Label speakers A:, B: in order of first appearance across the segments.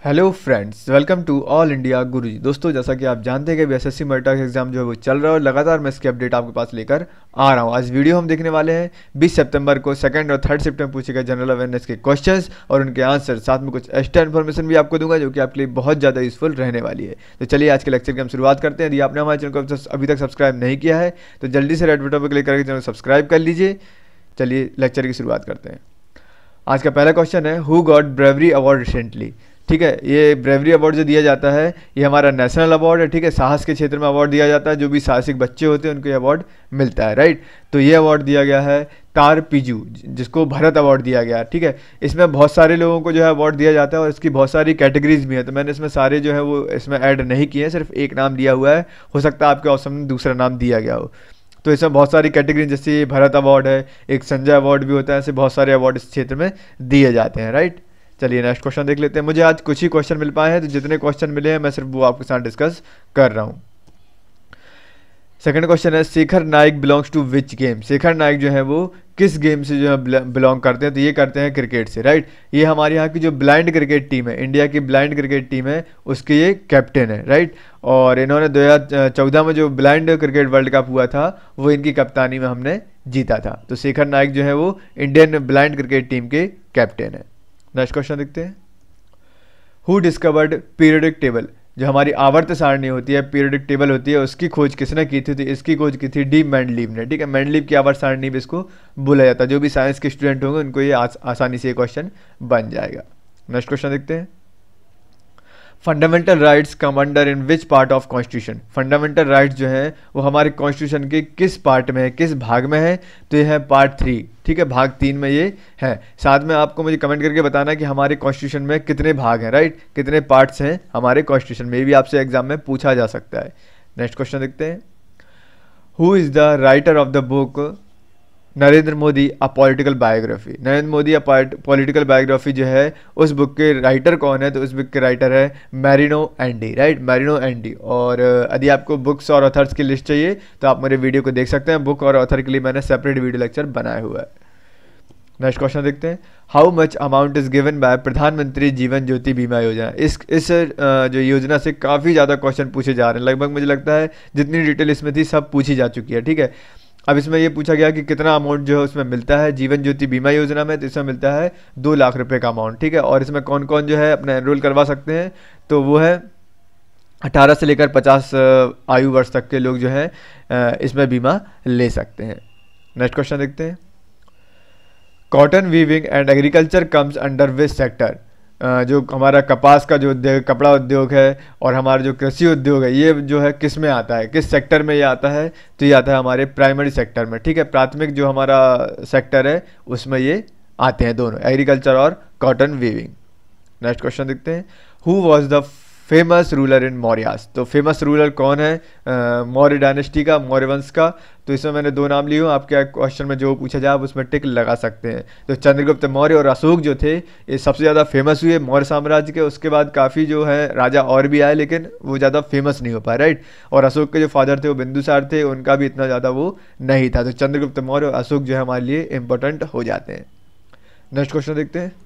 A: Hello friends, welcome to all India Guruji. दोस्तों, जैसा कि आप जानते हैं कि एसएससी मल्टीटास्क एग्जाम जो है वो चल रहा है और लगातार मैं इसकी अपडेट आपके पास लेकर आ रहा हूँ। आज वीडियो हम देखने वाले हैं 20 सितंबर को सेकंड और थर्ड शिफ्ट में पूछे गए जनरल अवेयरनेस के क्वेश्चंस और उनके आंसर, साथ में कुछ एक्स्ट्रा इन्फॉर्मेशन भी आपको दूंगा जो कि आपके लिए बहुत ज़्यादा यूजफुल रहने वाली है। तो चलिए आज के लेक्चर की हम शुरुआत करते हैं। यदि आपने हमारे चैनल को अभी तक सब्सक्राइब नहीं किया है तो जल्दी से रेड बटन पर क्लिक करके चैनल सब्सक्राइब कर लीजिए। चलिए लेक्चर की शुरुआत करते हैं। आज का पहला क्वेश्चन है, who got bravery award recently. ठीक है, ये ब्रेवरी अवार्ड जो दिया जाता है ये हमारा नेशनल अवार्ड है। ठीक है, साहस के क्षेत्र में अवार्ड दिया जाता है, जो भी साहसिक बच्चे होते हैं उनको ये अवार्ड मिलता है। राइट, तो ये अवार्ड दिया गया है तार पिजू, जिसको भारत अवार्ड दिया गया है। ठीक है, इसमें बहुत सारे लोगों को जो है अवार्ड दिया जाता है और इसकी बहुत सारी कैटेगरीज भी है, तो मैंने इसमें सारे जो है वो इसमें ऐड नहीं किए हैं, सिर्फ एक नाम दिया हुआ है। हो सकता है आपके ऑप्शन में दूसरा नाम दिया गया हो। तो इसमें बहुत सारी कैटेगरी, जैसे भारत अवार्ड है, एक संजय अवार्ड भी होता है, ऐसे बहुत सारे अवार्ड इस क्षेत्र में दिए जाते हैं। राइट, चलिए नेक्स्ट क्वेश्चन देख लेते हैं। मुझे आज कुछ ही क्वेश्चन मिल पाए हैं, तो जितने क्वेश्चन मिले हैं मैं सिर्फ वो आपके साथ डिस्कस कर रहा हूँ। सेकंड क्वेश्चन है, Shekhar Naik belongs to which game. Shekhar Naik जो है वो किस गेम से जो है बिलोंग करते हैं, तो ये करते हैं क्रिकेट से। राइट, ये हमारे यहाँ की जो ब्लाइंड क्रिकेट टीम है, इंडिया की ब्लाइंड क्रिकेट टीम है, उसके ये कैप्टन है। राइट, और इन्होंने 2014 में जो ब्लाइंड क्रिकेट वर्ल्ड कप हुआ था वो इनकी कप्तानी में हमने जीता था। तो शेखर नाइक जो है वो इंडियन ब्लाइंड क्रिकेट टीम के कैप्टन है। नेक्स्ट क्वेश्चन देखते हैं, हु डिस्कवर्ड पीरियडिक टेबल। जो हमारी आवर्त सारणी होती है, पीरियडिक टेबल होती है, उसकी खोज किसने की थी? तो इसकी खोज की थी डी मेंडलीव ने। ठीक है, मेंडलीव की आवर्त सारणी भी इसको बोला जाता है। जो भी साइंस के स्टूडेंट होंगे उनको ये आसानी से ये क्वेश्चन बन जाएगा। नेक्स्ट क्वेश्चन देखते हैं, fundamental rights come under in which part of constitution. Fundamental rights जो हैं वो हमारे कॉन्स्टिट्यूशन के किस पार्ट में है, किस भाग में है? तो ये है पार्ट 3। ठीक है, भाग 3 में ये है। साथ में आपको मुझे कमेंट करके बताना कि हमारे कॉन्स्टिट्यूशन में कितने भाग हैं। राइट, कितने पार्ट्स हैं हमारे कॉन्स्टिट्यूशन में, ये भी आपसे एग्जाम में पूछा जा सकता है। नेक्स्ट क्वेश्चन देखते हैं, who is the writer of the book Narendra Modi a political biography. Narendra Modi a political biography जो है उस बुक के राइटर कौन है? तो उस बुक के राइटर है Marino Andy. Right, Marino Andy. और यदि आपको बुक्स और ऑथर्स की लिस्ट चाहिए तो आप मेरे वीडियो को देख सकते हैं। बुक और ऑथर के लिए मैंने सेपरेट वीडियो लेक्चर बनाया हुआ है। नेक्स्ट क्वेश्चन देखते हैं, how much amount is given by Pradhanmantri Jeevan ज्योति बीमा योजना। इस जो योजना से काफ़ी ज़्यादा क्वेश्चन पूछे जा रहे हैं। लगभग मुझे लगता है जितनी डिटेल इसमें थी सब पूछी जा चुकी है। ठीक है, अब इसमें ये पूछा गया कि कितना अमाउंट जो है उसमें मिलता है जीवन ज्योति बीमा योजना में। तो इसमें मिलता है 2 लाख रुपए का अमाउंट। ठीक है, और इसमें कौन कौन जो है अपना एनरोल करवा सकते हैं? तो वो है 18 से लेकर 50 आयु वर्ष तक के लोग जो है इसमें बीमा ले सकते हैं। नेक्स्ट क्वेश्चन देखते हैं, cotton weaving and agriculture comes under which sector. जो हमारा कपास का जो उद्योग, कपड़ा उद्योग है और हमारा जो कृषि उद्योग है, ये जो है किस में आता है, किस सेक्टर में ये आता है? तो ये आता है हमारे प्राइमरी सेक्टर में। ठीक है, प्राथमिक जो हमारा सेक्टर है उसमें ये आते हैं दोनों, एग्रीकल्चर और कॉटन वीविंग। नेक्स्ट क्वेश्चन देखते हैं, who was the famous ruler in Mauryas. तो फेमस रूलर कौन है मौर्य डायनेस्टी का, मौर्य वंश का? तो इसमें मैंने 2 नाम लिए हूँ। आपके क्वेश्चन में जो पूछा जाए आप उसमें टिक लगा सकते हैं। तो चंद्रगुप्त मौर्य और अशोक जो थे ये सबसे ज़्यादा फेमस हुए मौर्य साम्राज्य के। उसके बाद काफ़ी जो है राजा और भी आए लेकिन वो ज़्यादा फेमस नहीं हो पाए। राइट, और अशोक के जो फादर थे वो बिंदुसार थे, उनका भी इतना ज़्यादा वो नहीं था। तो चंद्रगुप्त मौर्य और अशोक जो है हमारे लिए इंपॉर्टेंट हो जाते हैं। नेक्स्ट क्वेश्चन देखते हैं,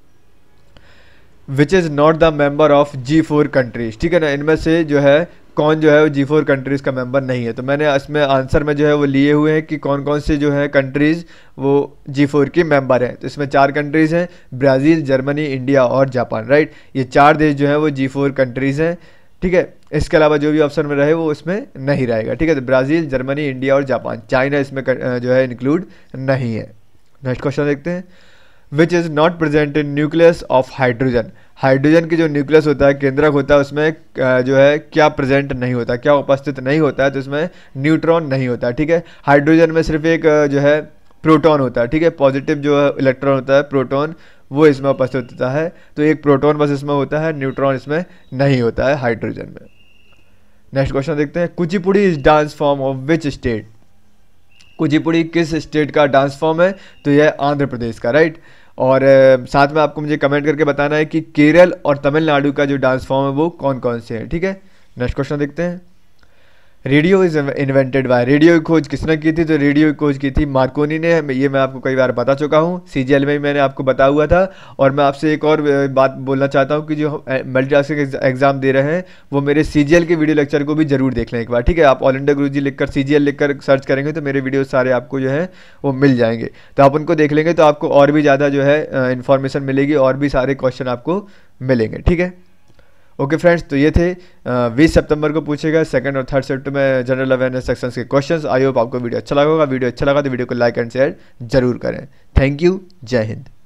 A: which is not the member of G4 countries. ठीक है ना, इनमें से जो है कौन जो है वो G4 कंट्रीज़ का मेंबर नहीं है? तो मैंने इसमें आंसर में जो है वो लिए हुए हैं कि कौन कौन से जो है कंट्रीज़ वो G4 की मेंबर हैं। तो इसमें 4 कंट्रीज़ हैं, ब्राज़ील, जर्मनी, इंडिया और जापान। राइट, ये 4 देश जो है वो G4 कंट्रीज़ हैं। ठीक है, इसके अलावा जो भी ऑप्शन में रहे वो इसमें नहीं रहेगा। ठीक है, तो ब्राज़ील, जर्मनी, इंडिया और जापान, चाइना इसमें जो है इंक्लूड नहीं है। नेक्स्ट क्वेश्चन देखते हैं, which is not present in nucleus of hydrogen. Hydrogen की जो न्यूक्लियस होता है, केंद्रक होता है, उसमें जो है क्या प्रेजेंट नहीं होता, क्या उपस्थित नहीं होता है? तो इसमें न्यूट्रॉन नहीं होता। ठीक है, हाइड्रोजन में सिर्फ एक जो है प्रोटॉन होता है। ठीक है, पॉजिटिव जो है इलेक्ट्रॉन होता है, प्रोटॉन, वो इसमें उपस्थित होता है। तो एक प्रोटॉन बस इसमें होता है, न्यूट्रॉन इसमें नहीं होता है हाइड्रोजन में। नेक्स्ट क्वेश्चन देखते हैं, Kuchipudi is dance form of which state. Kuchipudi किस स्टेट का डांस फॉर्म है? तो यह आंध्र प्रदेश का। राइट, और साथ में आपको मुझे कमेंट करके बताना है कि केरल और तमिलनाडु का जो डांस फॉर्म है वो कौन कौन से हैं। ठीक है, नेक्स्ट क्वेश्चन देखते हैं, radio is invented by, radio की खोज किसने की थी? तो रेडियो की खोज की थी मार्कोनी ने। ये मैं आपको कई बार बता चुका हूँ, सीजीएल में ही मैंने आपको बताया हुआ था। और मैं आपसे एक और बात बोलना चाहता हूँ कि जो मल्टीटास्किंग एग्जाम दे रहे हैं वो मेरे सीजीएल के वीडियो लेक्चर को भी जरूर देख लें एक बार, ठीक है। आप ऑल इंडिया गुरुजी लिखकर सीजीएल लिखकर सर्च करेंगे तो मेरे वीडियो सारे आपको जो है वो मिल जाएंगे। तो आप उनको देख लेंगे तो आपको और भी ज़्यादा जो है इन्फॉर्मेशन मिलेगी और भी सारे क्वेश्चन आपको मिलेंगे, ठीक है। ओके फ्रेंड्स, तो ये थे 20 सितंबर को पूछेगा सेकंड और थर्ड शिफ्ट में जनरल अवेयरनेस सेक्शंस के क्वेश्चंस। आई होप आपको वीडियो अच्छा लगा होगा। वीडियो अच्छा लगा तो वीडियो को लाइक एंड शेयर जरूर करें। थैंक यू, जय हिंद।